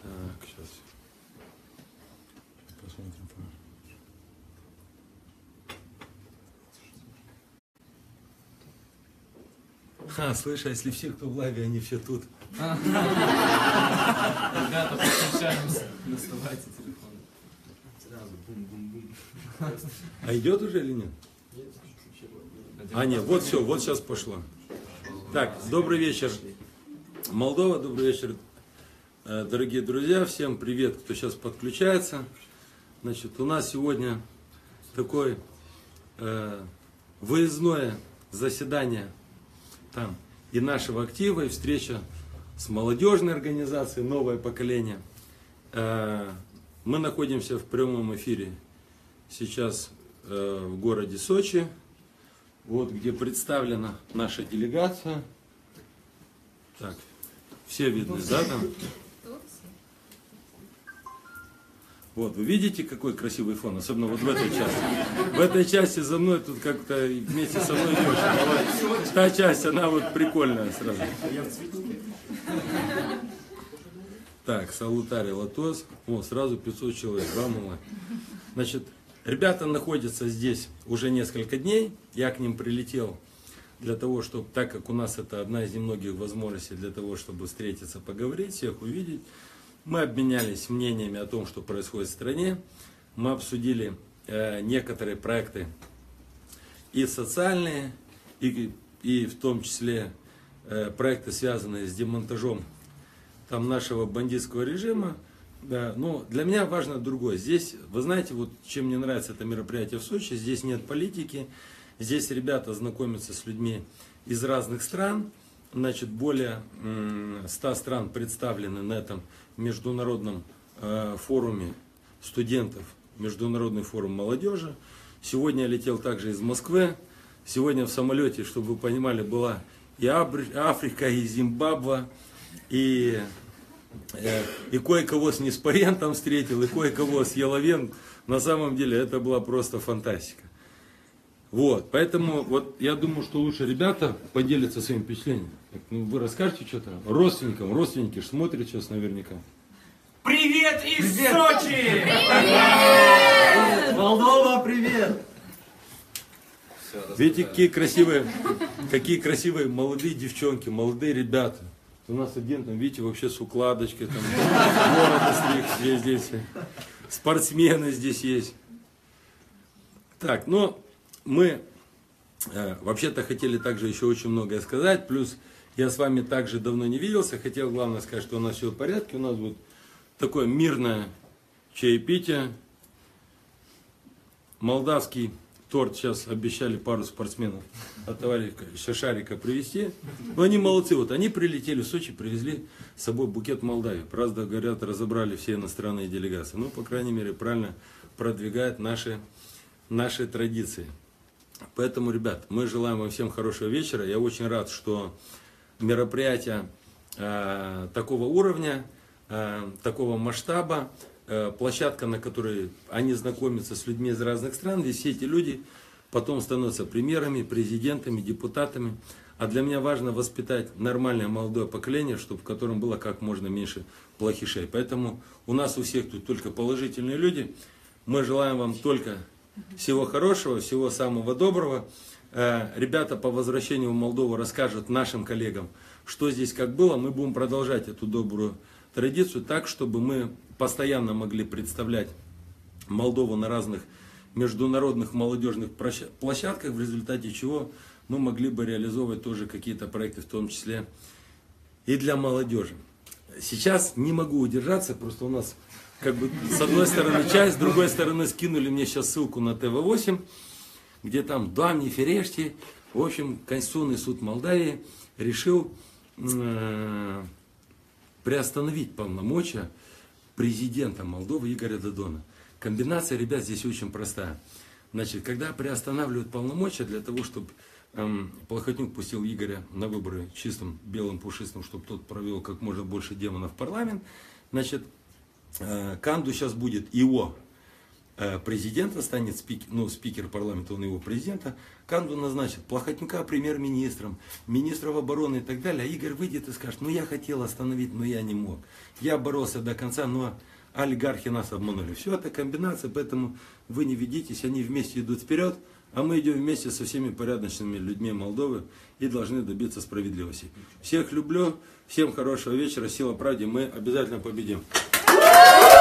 Так, сейчас. Посмотрим. Слышь, а если все, кто в лайве, они все тут? Ребята, подключаемся. Доставайте телефон. Сразу бум-бум-бум. А идет уже или нет? А нет, вот все, вот сейчас пошло. Так, добрый вечер, Молдова, добрый вечер, дорогие друзья, всем привет, кто сейчас подключается. Значит, у нас сегодня такое выездное заседание там и нашего актива, и встреча с молодежной организацией «Новое поколение». Мы находимся в прямом эфире сейчас в городе Сочи. Вот где представлена наша делегация. Так, все видны, да, там? Вот, вы видите, какой красивый фон, особенно вот в этой части. В этой части за мной тут как-то вместе со мной идешь. Та часть, она вот прикольная сразу. Так, салутари латос. Вот, сразу 500 человек, да, мало. Значит, ребята находятся здесь уже несколько дней. Я к ним прилетел для того, чтобы, так как у нас это одна из немногих возможностей для того, чтобы встретиться, поговорить, всех увидеть. Мы обменялись мнениями о том, что происходит в стране. Мы обсудили некоторые проекты и социальные, и в том числе проекты, связанные с демонтажом там нашего бандитского режима. Да, но для меня важно другое. Здесь, вы знаете, вот чем мне нравится это мероприятие в Сочи, здесь нет политики, здесь ребята знакомятся с людьми из разных стран, значит, более 100 стран представлены на этом международном форуме студентов, международный форум молодежи. Сегодня я летел также из Москвы, сегодня в самолете, чтобы вы понимали, была и Африка, и Зимбабве, и кое-кого с Неспарентом встретил, и кое-кого с Яловен. На самом деле это была просто фантастика. Вот, поэтому вот я думаю, что лучше ребята поделятся своим впечатлением. Ну, вы расскажете что-то родственникам, родственники ж смотрят сейчас наверняка. Привет из Сочи! Привет! Молдова, привет! Видите, какие красивые молодые девчонки, молодые ребята. У нас один там, видите, вообще с укладочкой, там, борода стриг здесь, спортсмены здесь есть. Так, ну, мы вообще-то хотели также еще очень многое сказать, плюс я с вами также давно не виделся, хотел главное сказать, что у нас все в порядке, у нас будет такое мирное чаепитие, молдавский торт сейчас обещали пару спортсменов от товарища Шарика привезти. Но они молодцы. Вот они прилетели в Сочи, привезли с собой букет Молдавии. Правда, говорят, разобрали все иностранные делегации. Ну, по крайней мере, правильно продвигают наши традиции. Поэтому, ребят, мы желаем вам всем хорошего вечера. Я очень рад, что мероприятие такого уровня, такого масштаба, площадка, на которой они знакомятся с людьми из разных стран, и все эти люди потом становятся премьерами, президентами, депутатами. А для меня важно воспитать нормальное молодое поколение, чтобы в котором было как можно меньше плохишей. Поэтому у нас у всех тут только положительные люди. Мы желаем вам только всего хорошего, всего самого доброго. Ребята по возвращению в Молдову расскажут нашим коллегам, что здесь как было. Мы будем продолжать эту добрую традицию так, чтобы мы постоянно могли представлять Молдову на разных международных молодежных площадках, в результате чего мы могли бы реализовывать тоже какие-то проекты, в том числе и для молодежи. Сейчас не могу удержаться, просто у нас как бы с одной стороны часть, с другой стороны скинули мне сейчас ссылку на ТВ8, где там Дамни Ферешти, в общем, Конституционный суд Молдавии решил приостановить полномочия президента Молдовы Игоря Додона. Комбинация, ребят, здесь очень простая. Значит, когда приостанавливают полномочия для того, чтобы Плохотнюк пустил Игоря на выборы чистым, белым, пушистым, чтобы тот провел как можно больше демонов в парламент, значит, Канду сейчас будет ИО. президента станет спикер парламента, он его президента, Канду назначит Плохотнюка премьер-министром, министров обороны и так далее. А Игорь выйдет и скажет, ну я хотел остановить, но я не мог. Я боролся до конца, но олигархи нас обманули. Все это комбинация, поэтому вы не ведитесь, они вместе идут вперед, а мы идем вместе со всеми порядочными людьми Молдовы и должны добиться справедливости. Всех люблю, всем хорошего вечера, сила правде, мы обязательно победим.